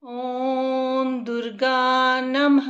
ॐ दुर्गा नमः।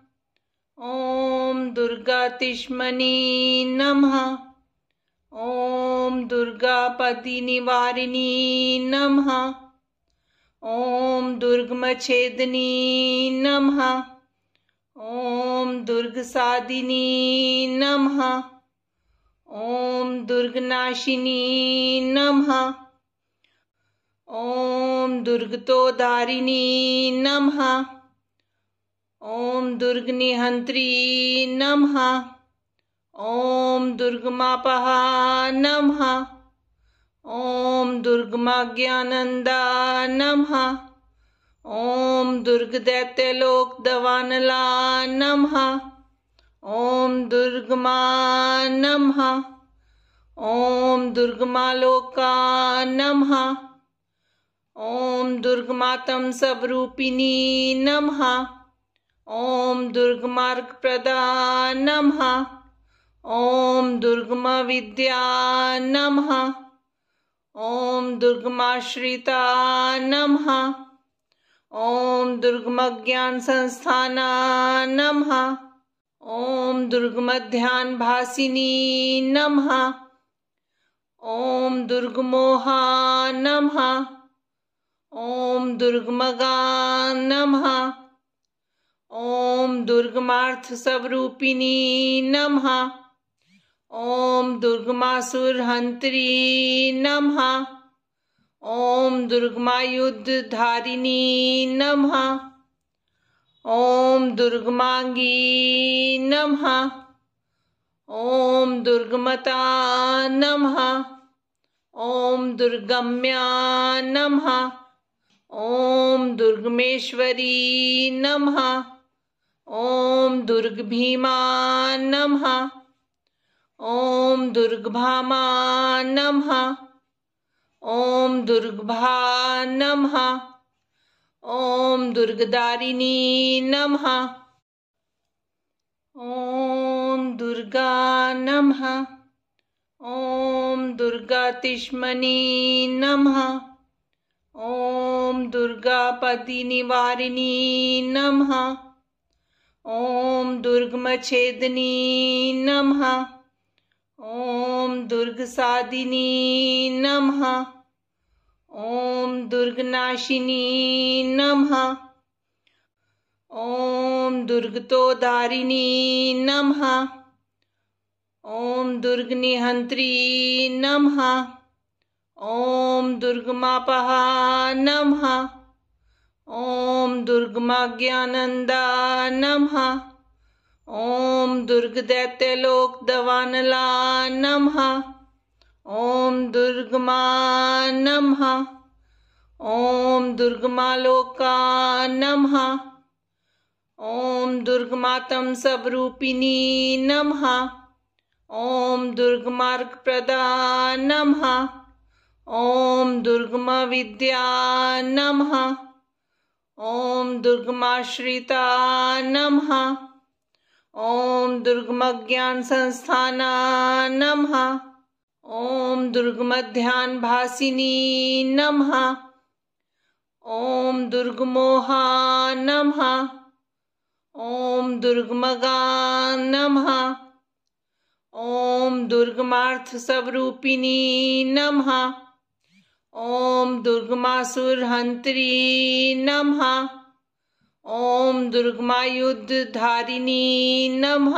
ॐ दुर्गातिष्मनी नमः। ॐ दुर्गापतिनिवारिणी नमः। ॐ दुर्गमच्छेदिनी नमः। ॐ दुर्गसादिनी नमः। ॐ दुर्गनाशिनी नमः। ॐ दुर्गतोधारिणी नमः। ॐ दुर्गनिहंत्री नमः। ॐ दुर्गमापहा नमः। ॐ दुर्गमाज्ञानंदा नमः। ॐ दुर्गदैत्यलोकदवानला नमः। ॐ दुर्गमा नमः। ॐ दुर्गमालोका नमः। ॐ दुर्गमातं सबरूपिणी नमः। ॐ दुर्गमार्गप्रदा नमः। ॐ दुर्गमा विद्या नमः। ॐ दुर्गमाश्रिता नमः। ॐ दुर्गमज्ञान संस्थाना नमः। ॐ दुर्गमध्यान भासिनी नमः। ॐ दुर्गमोहा नमः। ॐ दुर्गमगा नमः। ॐ दुर्गमार्थ स्वरूपिणी नमः। ॐ दुर्गमासुरहंत्री नमः। ॐ दुर्गमायुद्धधारिणी नमः। ॐ दुर्गमांगी नमः। ॐ दुर्गमता नमः। ॐ दुर्गम्या नमः। ॐ दुर्गमेश्वरी नमः। ॐ दुर्गभीमा नमः। ॐ दुर्गभामा नमः। ॐ दुर्गभा नमः। ॐ दुर्गदारिणी नमः। ॐ दुर्गा नमः। ॐ दुर्गातिष्मनी नमः। ॐ दुर्गापतिनिवारिणी नमः। ॐ दुर्गमच्छेदिनी नमः। ॐ दुर्गसादिनी नमः। ॐ दुर्गनाशिनी नमः। ॐ दुर्गतोधारिणी नमः। ॐ दुर्गनिहंत्री नमः। ॐ दुर्गमापहा नमः। ॐ दुर्गमाज्ञानंदा नमः। ॐ दुर्गदैत्यलोकदवानला नमः। ॐ दुर्गमा नमः। ॐ दुर्गमालोका नमः। ॐ दुर्गमातं सबरूपिणी नमः। ॐ दुर्गमार्गप्रदा नमः। ॐ दुर्गमा विद्या नमः। ॐ दुर्गमाश्रिता नमः। ॐ दुर्गमज्ञान संस्थाना नमः। ॐ दुर्गमध्यान भासिनी नमः। ॐ दुर्गमोहा नमः। ॐ दुर्गमगा नमः। ॐ दुर्गमार्थ स्वरूपिणी नमः। ॐ दुर्गमासुरहंत्री नमः। ॐ दुर्गमायुद्धधारिणी नमः।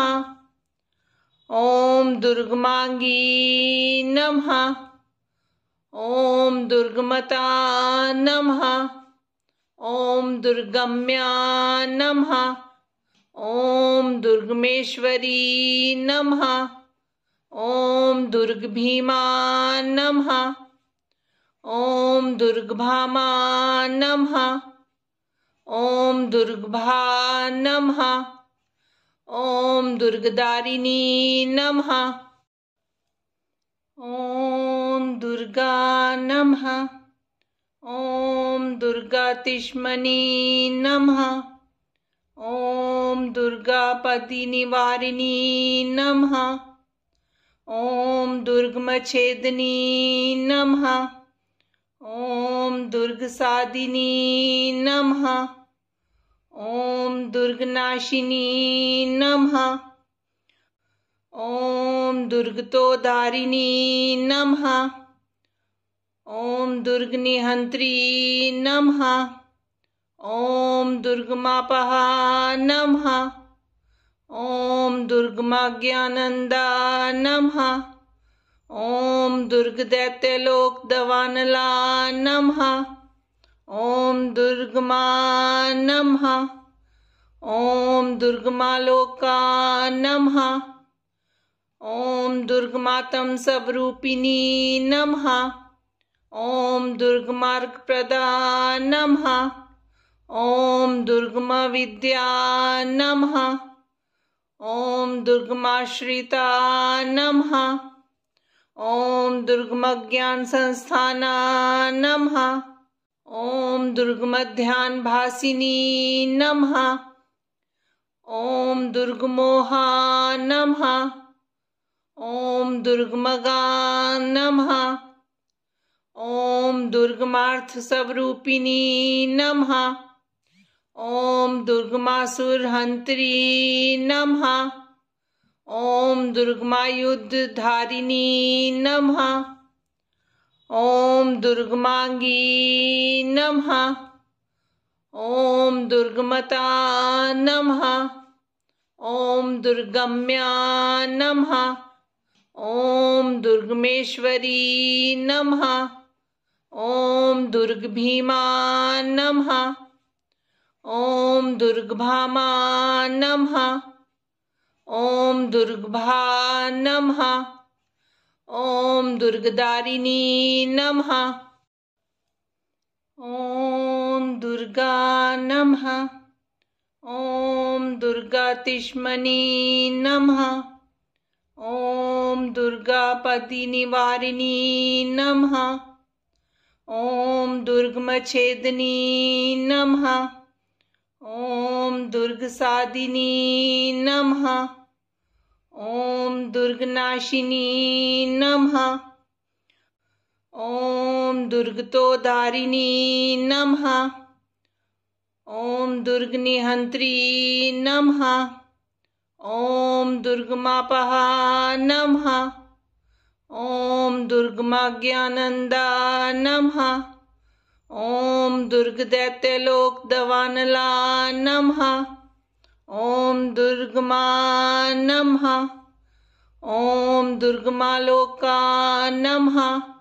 ॐ दुर्गमांगी नमः। ॐ दुर्गमता नमः। ॐ दुर्गम्या नमः। ॐ दुर्गमेश्वरी नमः। ॐ दुर्गभीमा नमः। ॐ दुर्गभामा नमः। ॐ दुर्गभा नमः। ॐ दुर्गदारिणी नमः। ॐ दुर्गा नमः। ॐ दुर्गातिष्मनी नमः। ॐ दुर्गापतिनिवारिणी नमः। ॐ दुर्गमच्छेदिनी नमः। ॐ दुर्गसादिनी नमः। ॐ दुर्गनाशिनी नमः। ॐ दुर्गतोधारिणी नमः। ॐ दुर्गनिहन्त्री नमः। ॐ दुर्गमापहा नमः। ॐ दुर्गमाज्ञानन्दा नमः। ॐ दुर्गदैत्यलोकदवानला नमः। ॐ दुर्गमा नमः। ॐ दुर्गमालोका नमः। ॐ दुर्गमातं सबरूपिणी नमः। ॐ दुर्गमार्गप्रदा नमः। ॐ दुर्गमविद्या नमः। ॐ दुर्गमाश्रिता नमः। ॐ दुर्गमज्ञानसंस्थाना नमः। ॐ दुर्गमध्यानभासिनी नमः। ॐ दुर्गमोहा नमः। ॐ दुर्गमगा नमः। ॐ दुर्गमार्थस्वरूपिणी नमः। ॐ दुर्गमासुरहन्त्री नमः। ॐ दुर्गमायुद्धधारिणी नमः। ॐ दुर्गमांगी नमः। ॐ दुर्गमता नमः। ॐ दुर्गम्या नमः। ॐ दुर्गमेश्वरी नमः। ॐ दुर्गभीमा नमः। ॐ दुर्गभामा नमः। ॐ दुर्गभा नमः। ॐ दुर्गदारिणी नमः। ॐ दुर्गा नमः। ॐ दुर्गातिष्मनी नमः। ॐ दुर्गापतिनिवारिणी नमः। ॐ दुर्गमच्छेदिनी नमः। ॐ दुर्गसादिनी नमः। ॐ दुर्गनाशिनी नमः। ॐ दुर्गतोधारिणी नमः। ॐ दुर्गनिहन्त्री नमः। ॐ दुर्गमापहा नमः। ॐ दुर्गमाज्ञानन्दा नमः। ॐ दुर्गदैत्यलोकदवानला नमः। ॐ दुर्गमा नमः। ॐ दुर्गमालोका नमः।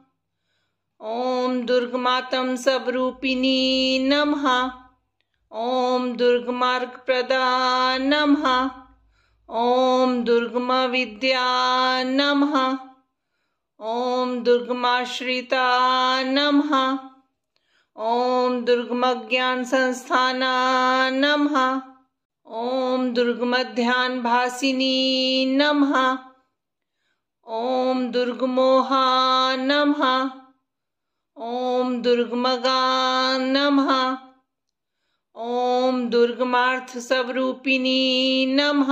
ॐ दुर्गमातं सबरूपिणी नमः। ॐ दुर्गमार्गप्रदा नमः। ॐ दुर्गमविद्या नमः। ॐ दुर्गमाश्रिता नमः। ॐ दुर्गमज्ञानसंस्थाना नमः। ॐ दुर्गमध्यानभासिनी नमः। ॐ दुर्गमोहा नमः। ॐ दुर्गमगा नमः। ॐ दुर्गमार्थस्वरूपिणी नमः।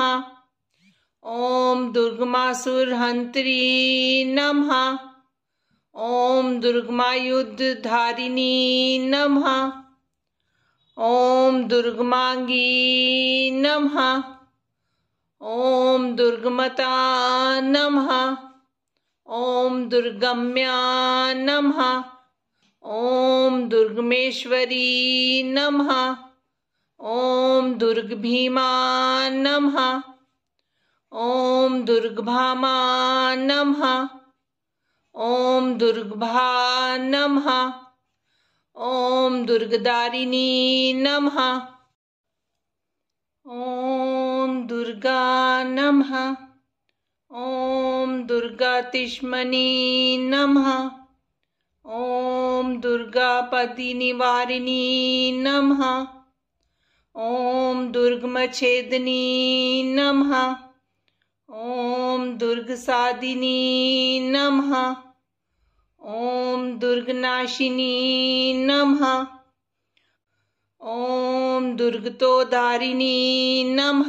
ॐ दुर्गमासुरहन्त्री नमः। ॐ दुर्गमायुद्धधारिणी नमः। ॐ दुर्गमांगी नमः। ॐ दुर्गमता नमः। ॐ दुर्गम्या नमः। ॐ दुर्गमेश्वरी नमः। ॐ दुर्गभीमा नमः। ॐ दुर्गभामा नमः। ॐ दुर्गभा नमः। ॐ दुर्गदारिणी नमः। ॐ दुर्गा नमः। ॐ दुर्गातिष्मनी नमः। ॐ दुर्गापतिनिवारिणी नमः। ॐ दुर्गमच्छेदिनी नमः। ॐ दुर्गसादिनी नमः। ॐ दुर्गनाशिनी नमः। ॐ दुर्गतोधारिणी नमः।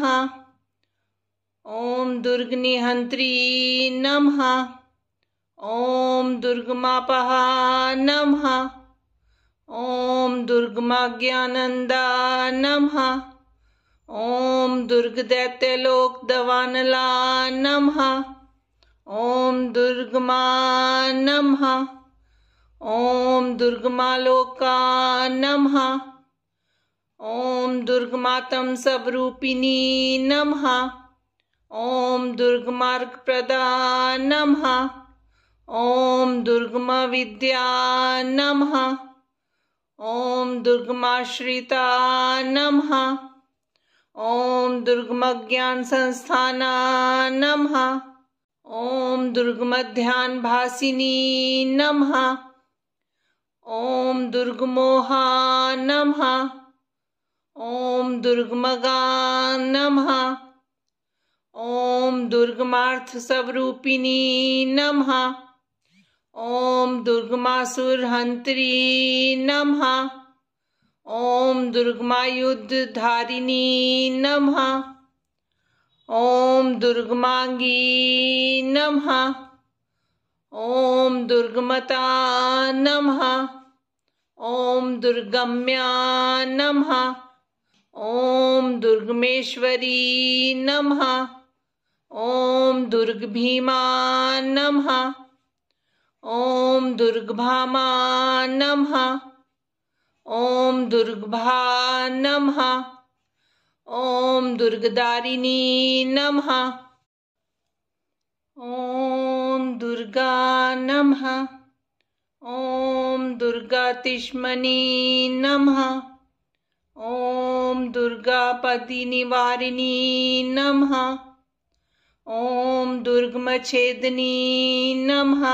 ॐ दुर्गनिहन्त्री नमः। ॐ दुर्गमापहा नमः। ॐ दुर्गमाज्ञानन्दा नमः। ॐ दुर्गदैत्यलोकदवानला नमः। ॐ दुर्गमा नमः। ॐ दुर्गमालोका नमः। ॐ दुर्गमातं सबरूपिणी नमः। ॐ दुर्गमार्गप्रदा नमः। ॐ दुर्गमविद्या नमः। ॐ दुर्गमाश्रिता नमः। ॐ दुर्गमज्ञानसंस्थाना नमः। ॐ दुर्गमध्यानभासिनी नमः। ॐ दुर्गमोहा नमः। ॐ दुर्गमगा नमः। ॐ दुर्गमार्थस्वरूपिणी नमः। ॐ दुर्गमासुरहन्त्री नमः। ॐ दुर्गमायुद्धधारिणी नमः। ॐ दुर्गमांगी नमः। ॐ दुर्गमता नमः। ॐ दुर्गम्या नमः। ॐ दुर्गमेश्वरी नमः। ॐ दुर्गभीमा नमः। ॐ दुर्गभामा नमः। ॐ दुर्गभा नमः। ॐ दुर्गदारिणी नमः। ॐ दुर्गा नमः। ॐ दुर्गातिष्मनी नमः। ॐ दुर्गापतिनिवारिणी नमः। ॐ दुर्गमच्छेदिनी नमः।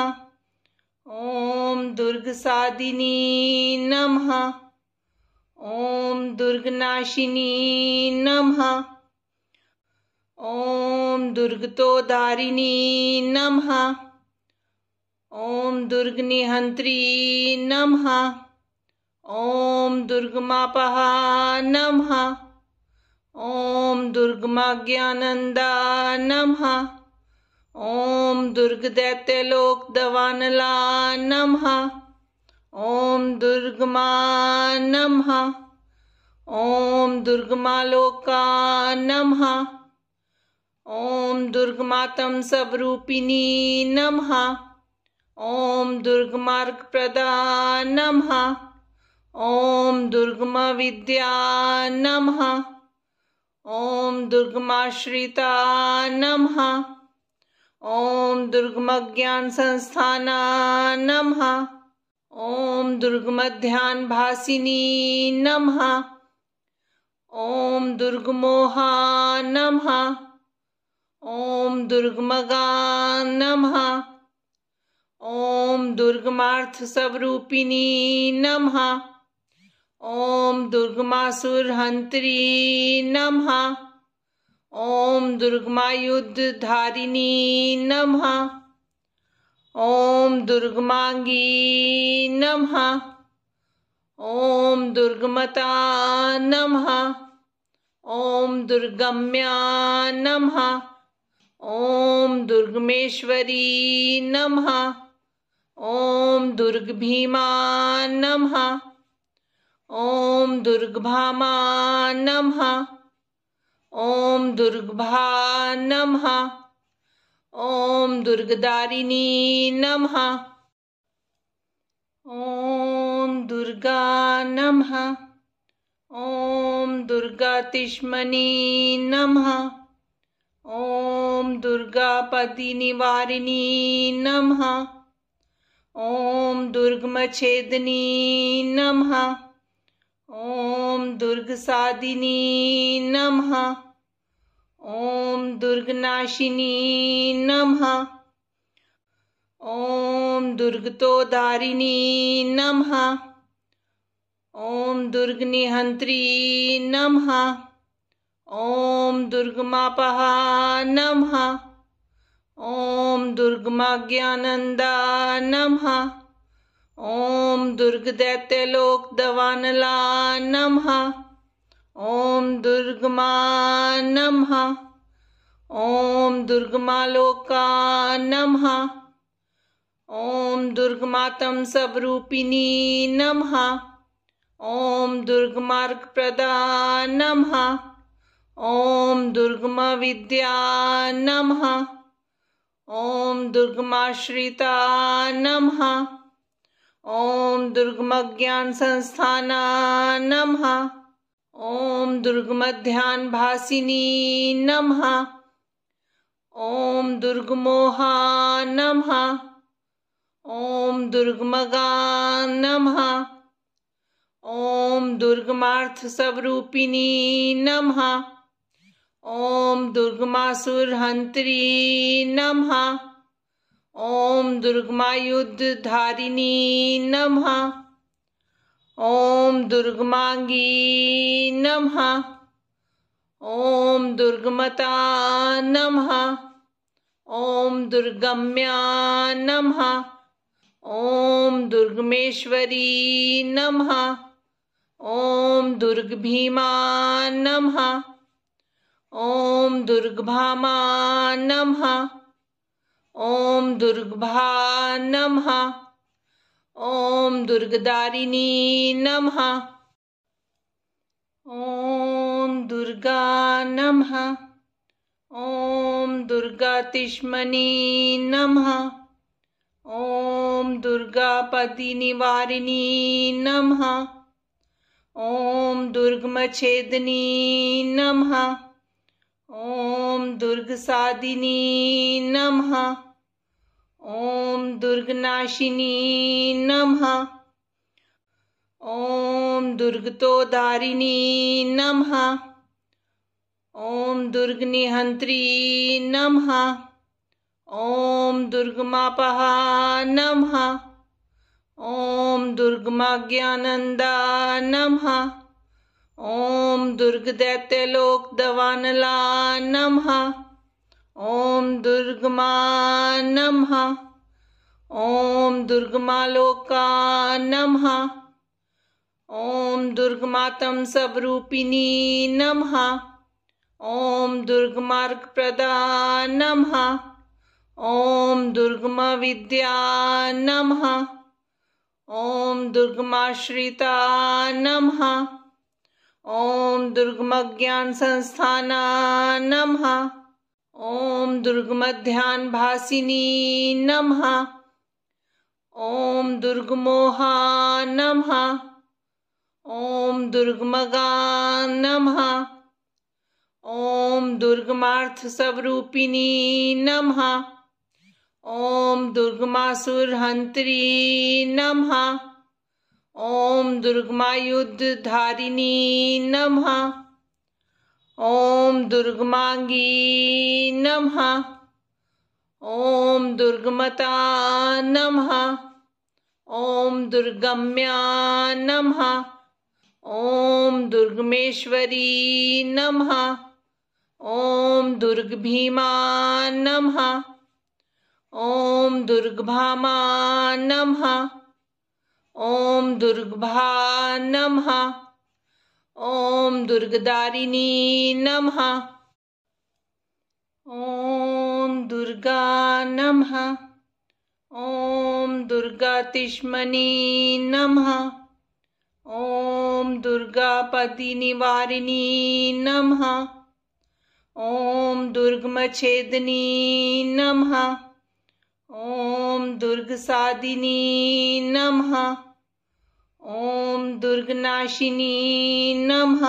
ॐ दुर्गसादिनी नमः। ॐ दुर्गनाशिनी नमः। ॐ दुर्गतोधारिणी नमः। ॐ दुर्गनिहन्त्री नमः। ॐ दुर्गमापहा नमः। ॐ दुर्गमाज्ञानन्दा नमः। ॐ दुर्गदैत्यलोकदवानला नमः। ॐ दुर्गमा नमः। ॐ दुर्गमालोका नमः। ॐ दुर्गमातं सबरूपिणी नमः। ॐ दुर्गमार्गप्रदा नमः। ॐ दुर्गमविद्या नमः। ॐ दुर्गमाश्रिता नमः। ॐ दुर्गमज्ञानसंस्थाना नमः। ॐ दुर्गमध्यानभासिनी नमः। ॐ दुर्गमोहा नमः। ॐ दुर्गमगा नमः। ॐ दुर्गमार्थस्वरूपिणी नमः। ॐ दुर्गमासुरहन्त्री नमः। ॐ दुर्गमायुद्धधारिणी नमः। ॐ दुर्गमांगी नमः। ॐ दुर्गमता नमः। ॐ दुर्गम्या नमः। ॐ दुर्गमेश्वरी नमः। ॐ दुर्गभीमा नमः। ॐ दुर्गभामा नमः। ॐ दुर्गभा नमः। ॐ दुर्गदारिणी नमः। ॐ दुर्गा नमः। ॐ दुर्गातिष्मनी नमः। ॐ दुर्गापतिनिवारिणी नमः। ॐ दुर्गमच्छेदिनी नमः। ॐ दुर्गसादिनी नमः। ॐ दुर्गनाशिनी नमः। ॐ दुर्गतोधारिणी नमः। ॐ दुर्गनिहन्त्री नमः। ॐ दुर्गमापहा नमः। ॐ दुर्गमाज्ञानन्दा नमः। ॐ दुर्गदैत्यलोकदवानला नमः। ॐ दुर्गमा नमः। ॐ दुर्गमालोका नमः। ॐ दुर्गमातं सबरूपिणी नमः। ॐ दुर्गमार्गप्रदा नमः। ॐ दुर्गमविद्या नमः। ॐ दुर्गमाश्रिता नमः। ॐ दुर्गमज्ञानसंस्थाना नमः। ॐ दुर्गमध्यानभासिनी नमः। ॐ दुर्गमोहा नमः। ॐ दुर्गमगा नमः। ॐ दुर्गमार्थस्वरूपिणी नमः। ॐ दुर्गमासुरहन्त्री नमः। ॐ दुर्गमायुद्धधारिणी नमः। ॐ दुर्गमांगी नमः। ॐ दुर्गमता नमः। ॐ दुर्गम्या नमः। ॐ दुर्गमेश्वरी नमः। ॐ दुर्गभीमा नमः। ॐ दुर्गभामा नमः। ॐ दुर्गभा नमः। ॐ दुर्गदारिणी नमः। ॐ दुर्गा नमः। ॐ दुर्गातिष्मनी नमः। ॐ दुर्गापति निवारिणी नमः। ॐ दुर्गमच्छेदिनी नमः। ॐ दुर्गसादिनी नमः। ॐ दुर्गनाशिनी नमः। ॐ दुर्गतोधारिणी नमः। ॐ दुर्गनिहन्त्री नमः। ॐ दुर्गमापहा नमः। ॐ दुर्गमाज्ञानन्दा नमः। ॐ दुर्गदैत्यलोकदवानला नमः। ॐ दुर्गमा नमः। ॐ दुर्गमालोका नमः। ॐ दुर्गमातं स्वरूपिणी नमः। ॐ दुर्गमार्गप्रदा नमः। ॐ दुर्गमविद्या नमः। ॐ दुर्गमाश्रिता नमः। ॐ दुर्गमज्ञानसंस्थाना नमः। ॐ दुर्गमध्यानभासिनी नमः। ॐ दुर्गमोहा नमः। ॐ दुर्गमगा नमः। ॐ दुर्गमार्थस्वरूपिणी नमः। ॐ दुर्गमासुरहन्त्री नमः। ॐ दुर्गमायुद्धधारिणी नमः। ॐ दुर्गमांगी नमः। ॐ दुर्गमता नमः। ॐ दुर्गम्या नमः। ॐ दुर्गमेश्वरी नमः। ॐ दुर्गभीमा नमः। ॐ दुर्गभामा नमः। ॐ दुर्गभा नमः। ॐ दुर्गदारिणी नमः। ॐ दुर्गा नमः। ॐ दुर्गातिष्मनी नमः। ॐ दुर्गापति निवारिणी नमः। ॐ दुर्गमच्छेदिनी नमः। ॐ दुर्गसादिनी नमः। ॐ दुर्गनाशिनी नमः।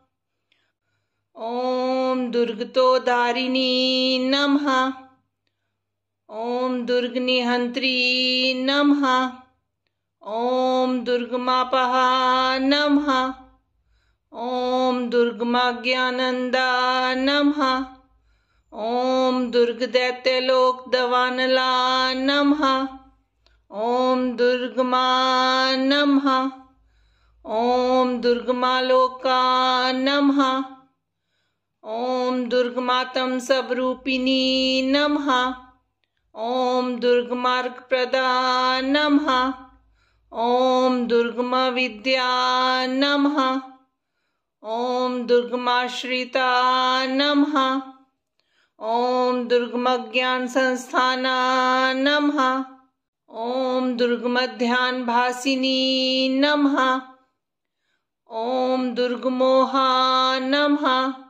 ॐ दुर्गतोधारिणी नमः। ॐ दुर्गनिहन्त्री नमः। ॐ दुर्गमापहा नमः। ॐ दुर्गमाज्ञानन्दा नमः। ॐ दुर्गदैत्यलोकदवानला नमः। ॐ दुर्गमा नमः। ॐ दुर्गमालोका नमः। ॐ दुर्गमातं स्वरूपिणी नमः। ॐ दुर्गमार्गप्रदा नमः। ॐ दुर्गमविद्या नमः। ॐ दुर्गमाश्रिता नमः। ॐ दुर्गमज्ञानसंस्थाना नमः। ॐ दुर्गमध्यानभासिनी नमः। दुर्गमोहा नमः।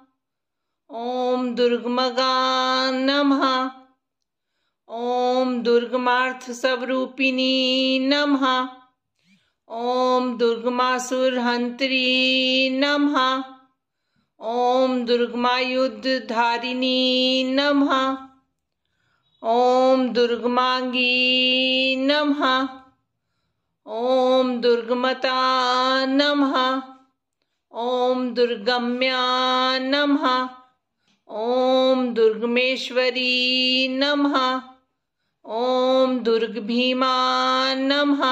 ॐ दुर्गमगा नमः। ॐ दुर्गमार्थस्वरूपिणी नमः। ॐ दुर्गमासुरहन्त्री नमः। ॐ दुर्गमायुद्धधारिणी नमः। ॐ दुर्गमांगी नमः। ॐ दुर्गमता नमः। ॐ दुर्गम्या नमः। ॐ दुर्गमेश्वरी नमः। ॐ दुर्गभीमा नमः।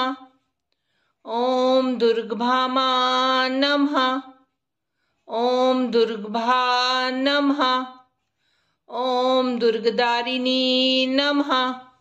ॐ दुर्गभामा नमः। ॐ दुर्गभा नमः। ॐ दुर्गदारिणी नमः।